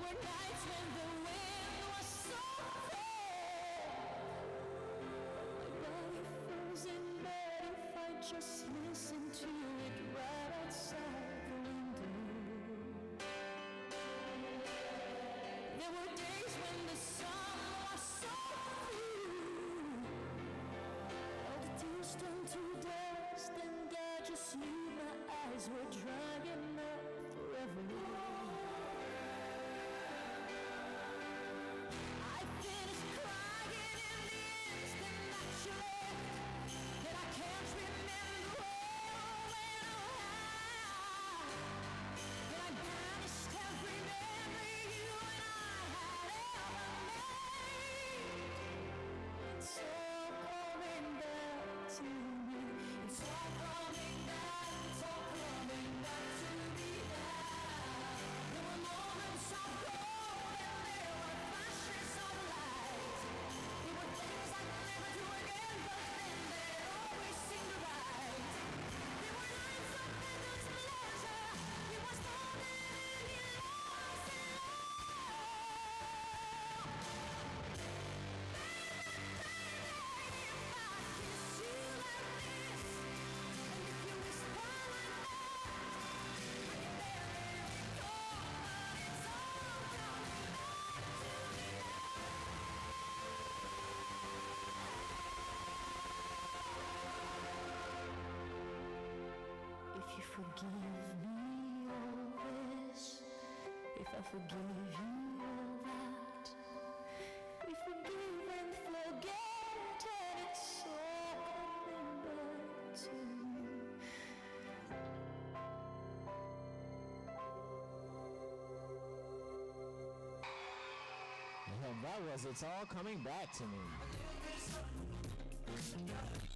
were nights when the wind was so cold. My body frozen, but if I just listen to it right outside the window. There were days when the sun was so blue. All the tears turned to dust, and I just knew my eyes were drying up forever. I finished crying in the instant that you left, and I can't remember when or how. And I banished every memory you and I had ever made. It's all coming back to me. It's all coming back. It's all coming back to me now. There were moments of gold and there were flashes of light. There were things I'd never do again, but then they always seemed right. There were nights of endless pleasure. It was more than any loss in love. If I kiss you like this, and if you whisper my name, I can barely recall, but it's all coming back to me now. If you forgive me all this, if I forgive you all that, we forgive and forget, and it's all coming back to you. And that was It's All Coming Back to Me.